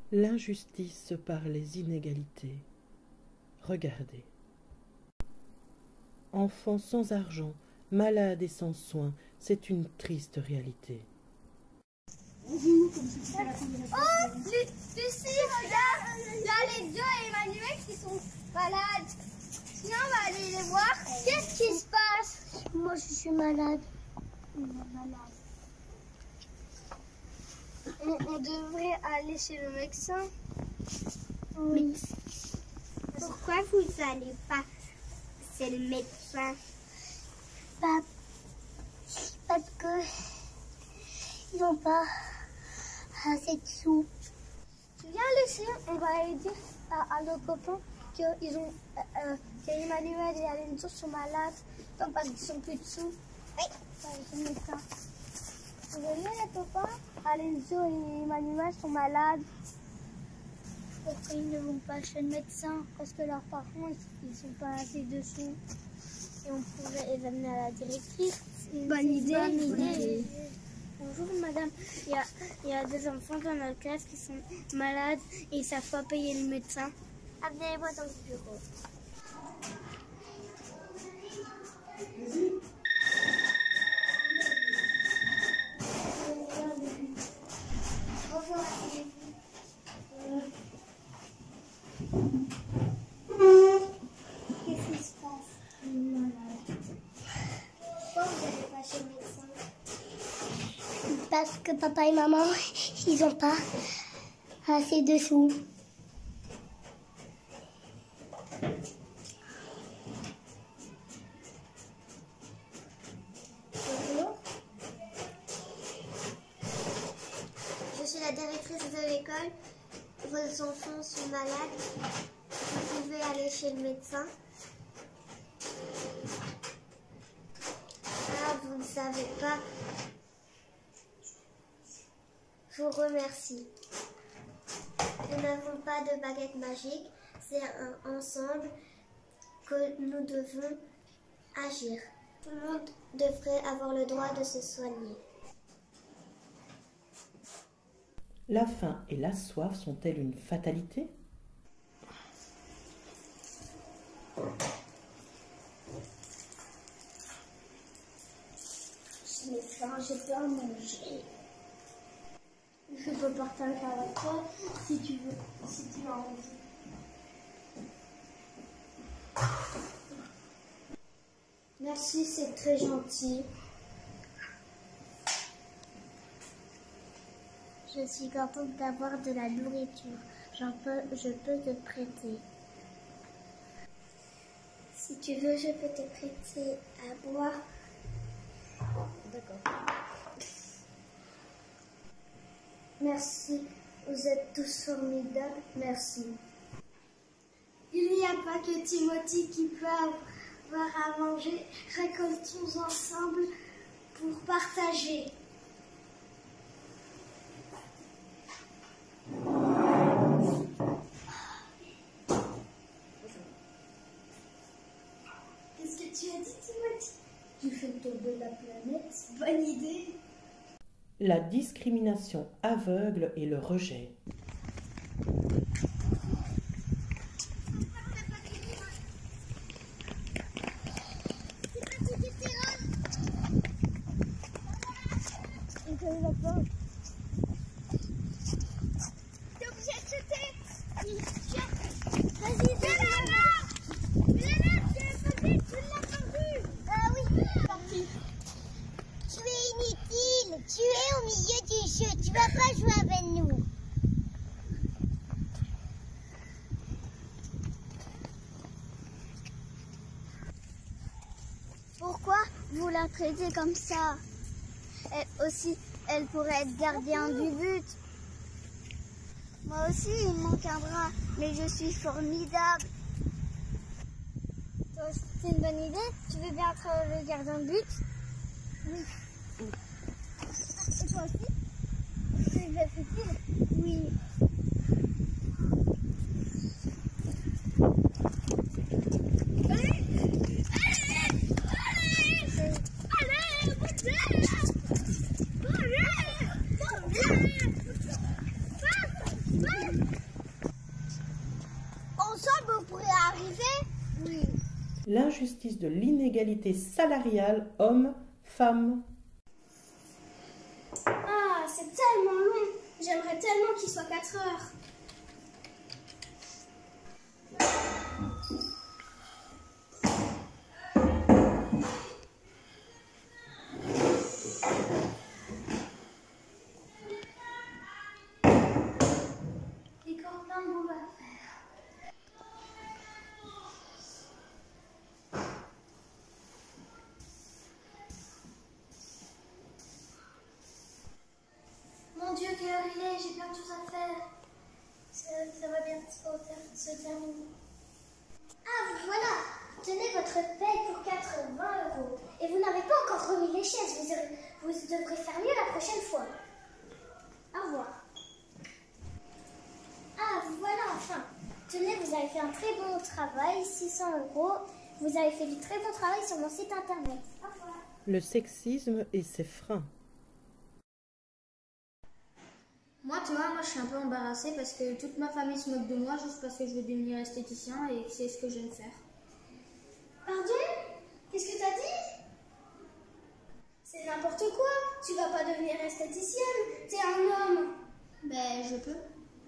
L'injustice par les inégalités. Regardez. Enfants sans argent, malades et sans soins, c'est une triste réalité. Oh, Lucie, regarde, il y a les Joe et Emmanuel qui sont malades. Sinon, on va aller les voir. Qu'est-ce qui se passe? Moi, je suis malade. On devrait aller chez le médecin. Oui. Pourquoi vous n'allez pas chez le médecin? Parce que ils n'ont pas assez de sous. Viens, Lucie, on va aller dire à nos copains qu'Emmanuel et Alenzo sont malades, donc parce qu'ils sont plus de sous. Oui. Chez le médecin. Vous voyez les copains, Alenzo et Emmanuel sont malades. Pourquoi ils ne vont pas chez le médecin? Parce que leurs parents, ils sont pas assez de sous. Et on pourrait les amener à la directrice. Bonne idée. Bonjour madame, il y a des enfants dans notre classe qui sont malades et ils ne savent pas payer le médecin. Amenez-les-moi dans le bureau. Bonjour. Qu'est-ce qui se passe? Pourquoi vous n'allez pas chez le médecin? Parce que papa et maman, ils n'ont pas assez de sous. Bonjour. Je suis la directrice de l'école. Vos enfants sont malades. Vous pouvez aller chez le médecin. Ah, vous ne savez pas. Je vous remercie. Nous n'avons pas de baguette magique. C'est ensemble que nous devons agir. Tout le monde devrait avoir le droit de se soigner. La faim et la soif sont-elles une fatalité? J'ai faim, j'ai peur de manger. Je peux partager avec toi si tu veux, si tu as envie. Merci, c'est très gentil. Je suis contente d'avoir de la nourriture. Je peux te prêter. Si tu veux, je peux te prêter à boire. D'accord. Merci, vous êtes tous formidables, merci. Il n'y a pas que Timothy qui peut avoir à manger. Récoltons ensemble pour partager. Qu'est-ce que tu as dit, Timothy? Tu fais tomber la planète. Bonne idée. La discrimination aveugle et le rejet. T'es obligé de jeter. Vas-y, viens là. Viens là, tu l'as perdu. Ah oui, parti. Tu es inutile. Tu es au milieu du jeu. Tu vas pas jouer avec nous. Pourquoi vous la traitez comme ça? Elle aussi, elle pourrait être gardienne du but. Moi aussi, il me manque un bras, mais je suis formidable. Toi aussi, c'est une bonne idée? Tu veux bien être le gardien de but? Oui. Et toi aussi? Tu veux être utile? Oui. Allez! L'injustice de l'inégalité salariale homme-femme. Ah, c'est tellement long. J'aimerais tellement qu'il soit 4 heures. Il y a encore plein de boulot à faire. Mon Dieu, quelle heure il est? J'ai plein de choses à faire. Ça va bientôt se terminer. Ah, voilà. Tenez votre paie pour 80 €. Et vous n'avez pas encore remis les chaises. Vous devrez faire mieux la prochaine fois. Au revoir. Ah, voilà, enfin. Tenez, vous avez fait un très bon travail, 600 €. Vous avez fait du très bon travail sur mon site internet. Au revoir. Le sexisme et ses freins. Moi, tu vois, je suis un peu embarrassée parce que toute ma famille se moque de moi juste parce que je veux devenir esthéticien et c'est ce que j'aime faire. Pardon? Qu'est-ce que t'as dit? C'est n'importe quoi. Tu vas pas devenir esthéticienne. T'es un homme. Ben, je peux.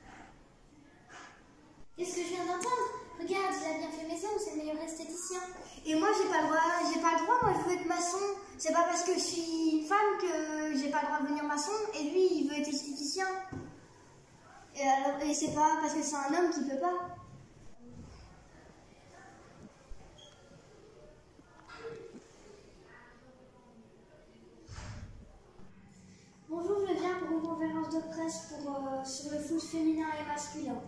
Qu'est-ce que je viens d'entendre? Regarde, il a bien fait maison, c'est le meilleur esthéticien. Et moi, j'ai pas le droit, moi je veux être maçon. C'est pas parce que je suis une femme que j'ai pas le droit de devenir maçon, et lui, il veut être esthéticien. Et c'est pas parce que c'est un homme qu'il peut pas. Bonjour, je viens pour une conférence de presse sur le foot féminin et masculin.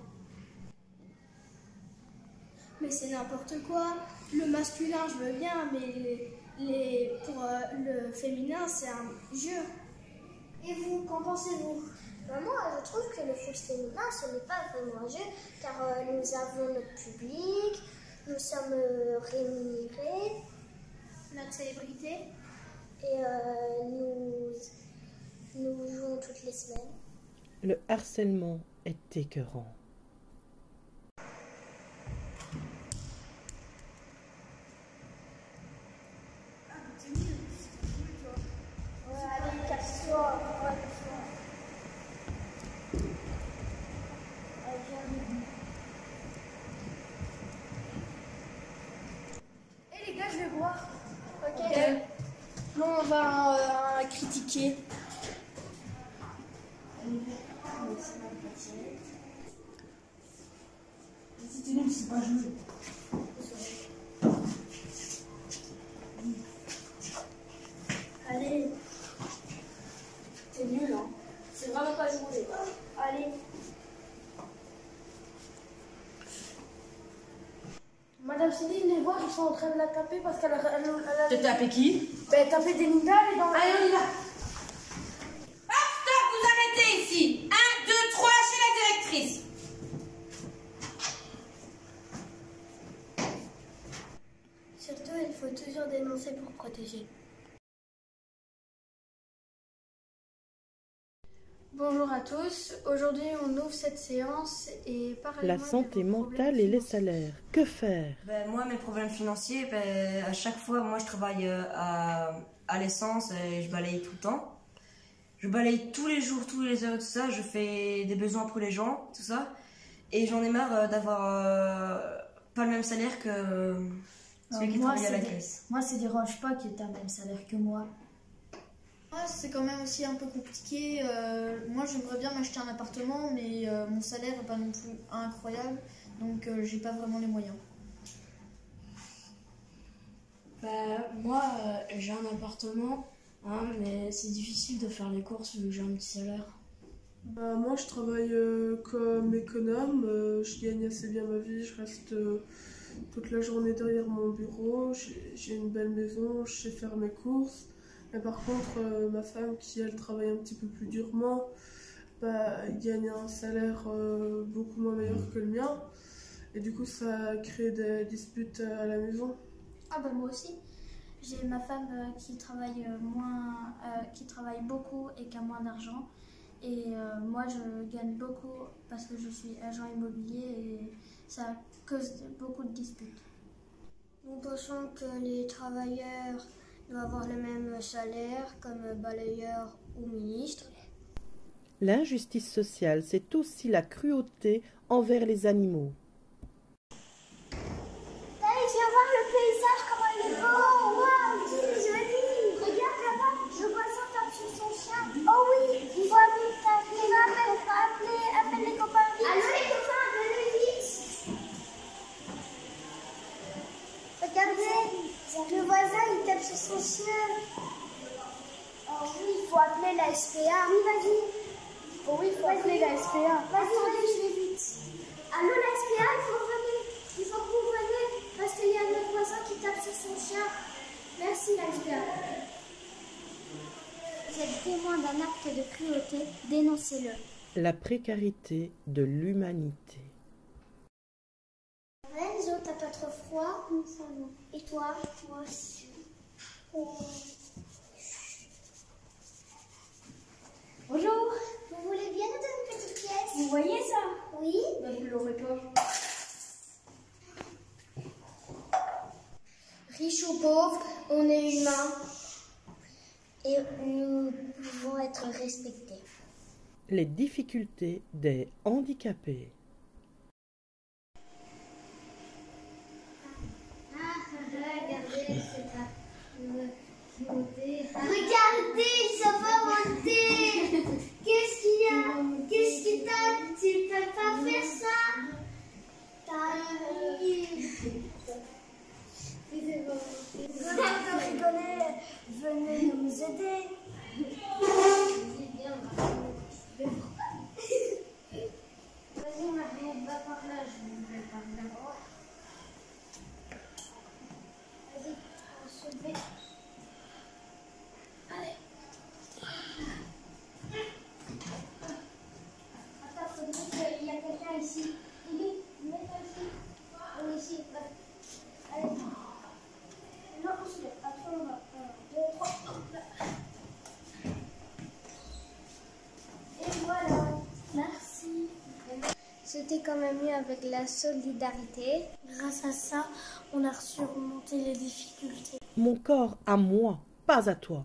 Mais c'est n'importe quoi. Le masculin, je veux bien, mais pour le féminin, c'est un jeu. Et vous, qu'en pensez-vous? Moi, je trouve que le foot féminin, ce n'est pas vraiment un jeu, car nous avons notre public, nous sommes rémunérés. Notre célébrité? Et nous jouons toutes les semaines. Le harcèlement est écœurant. Allez, casse-toi. Eh les gars, je vais boire. Ok. Non, on va critiquer. C'est nul, c'est pas joué. Allez. C'est nul, hein. C'est vraiment pas joué. Allez. Madame Céline, les voir, ils sont en train de la taper parce qu'elle a... T'as tapé qui? Ben, taper des Linda, elle est dans la... Allez, on y va. Hop, stop, vous arrêtez ici. 1, 2, 3, chez la directrice. Surtout, il faut toujours dénoncer pour protéger. Bonjour à tous, aujourd'hui on ouvre cette séance et La santé mentale et les salaires. Que faire? Moi, mes problèmes financiers, à chaque fois, moi je travaille à l'essence et je balaye tout le temps. Je balaye tous les jours, tous les heures, tout ça. Je fais des besoins pour les gens, tout ça. Et j'en ai marre d'avoir pas le même salaire que celui qui travaille à la caisse. Moi, ça dérange pas que tu aies le même salaire que moi. Moi, c'est quand même aussi un peu compliqué. Moi, j'aimerais bien m'acheter un appartement, mais mon salaire n'est pas non plus incroyable, donc j'ai pas vraiment les moyens. Moi, j'ai un appartement, hein, mais c'est difficile de faire les courses vu que j'ai un petit salaire. Moi, je travaille comme économe, je gagne assez bien ma vie, je reste toute la journée derrière mon bureau, j'ai une belle maison, je sais faire mes courses. Mais par contre, ma femme, qui elle travaille un petit peu plus durement, elle gagne un salaire beaucoup moins meilleur que le mien. Et du coup, ça crée des disputes à la maison. Ah bah moi aussi. J'ai ma femme qui travaille qui travaille beaucoup et qui a moins d'argent. Et moi, je gagne beaucoup parce que je suis agent immobilier et ça cause beaucoup de disputes. Nous pensons que les travailleurs doivent avoir le même salaire comme balayeurs ou ministres. L'injustice sociale, c'est aussi la cruauté envers les animaux. Allez, viens voir le paysage, comment il est beau. Waouh, qu'il est joli. Regarde là-bas, le voisin tape sur son chien. Oh oui, il faut appeler appelle les copains vite. Allô les copains, venez vite. Regardez, le voisin il tape sur son chien. Oh oui, il faut appeler la SPA. Oui, vas-y. Oh oui, il faut appeler la SPA. Vas-y, je vais vite. Allô la SPA, il faut que vous veniez parce qu'il y a notre voisin qui tape sur son chien. Merci la SPA. Vous êtes témoin d'un acte de cruauté, dénoncez-le. La précarité de l'humanité. Renzo, t'as pas trop froid? Non, ça va. Et toi? Moi aussi. Oh. Bonjour. Vous voulez bien nous donner une petite pièce? Vous voyez ça? Oui. Bah, vous l'aurez pas. Riche ou pauvre, on est humain et nous pouvons être respectés. Les difficultés des handicapés. Regardez, c'est ça. Regardez, ça va monter. Qu'est-ce qu'il y a? Qu'est-ce qui t'a? Tu peux pas faire ça? Arrête de rigoler. Venez nous aider. Vas-y, Marie, va par là, je vais par là. Vas-y, on se soulever. Allez. Attends, faudrait qu'il y a quelqu'un ici. Lily, mets-toi ici. On est ici. Allez. Non, on se lève. Après, on va. 1, 2, 3. Et voilà. Merci. C'était quand même mieux avec la solidarité. Grâce à ça, on a surmonté les difficultés. Mon corps à moi, pas à toi.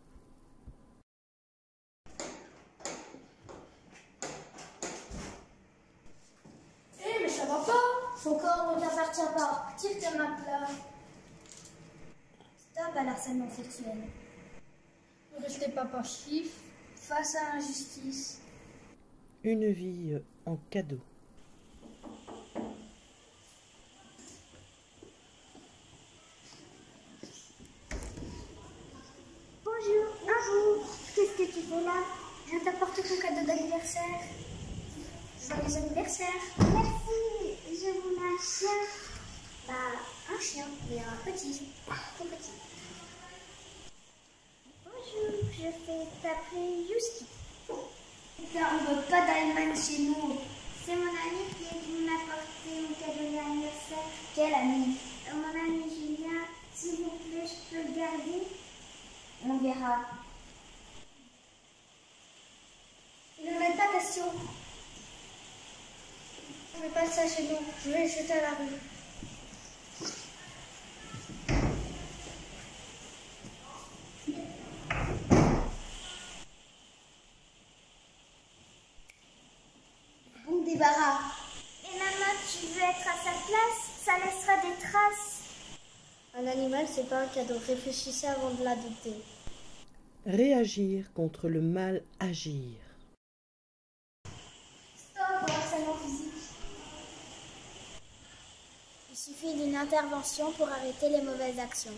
Mais ça va pas. Son corps ne t'appartient pas. Tire tes mains là. Stop à l'harcèlement sexuel. Ne restez pas passif face à l'injustice. Une vie en cadeau. Bonjour. Qu'est-ce que tu fais là? Je t'apporte ton cadeau d'anniversaire. Joyeux anniversaire. Merci. Je voulais un chien. Un chien, mais un petit. Tout petit. Bonjour, je fais t'appeler Yuski. On ne veut pas d'Allemagne chez nous. C'est mon ami qui est venu m'apporter mon cadeau d'anniversaire. Quel ami? Mon ami Julien. S'il vous plaît, je peux le garder? On verra. Il ne met pas question. Je ne fais pas ça chez nous. Je vais le jeter à la rue. Bon débarras. Et maman, tu veux être à sa place? Ça laissera des traces. Un animal, c'est pas un cadeau. Réfléchissez avant de l'adopter. Réagir contre le mal agir. Stop au harcèlement physique. Il suffit d'une intervention pour arrêter les mauvaises actions.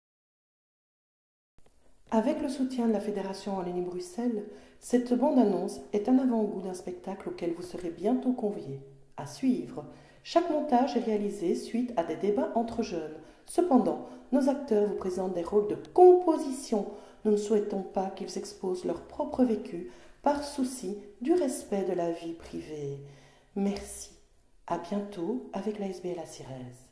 Avec le soutien de la Fédération Wallonie-Bruxelles, cette bande-annonce est un avant-goût d'un spectacle auquel vous serez bientôt conviés. À suivre. Chaque montage est réalisé suite à des débats entre jeunes. Cependant, nos acteurs vous présentent des rôles de composition. Nous ne souhaitons pas qu'ils exposent leur propre vécu par souci du respect de la vie privée. Merci. À bientôt avec la SBL à Sirèze.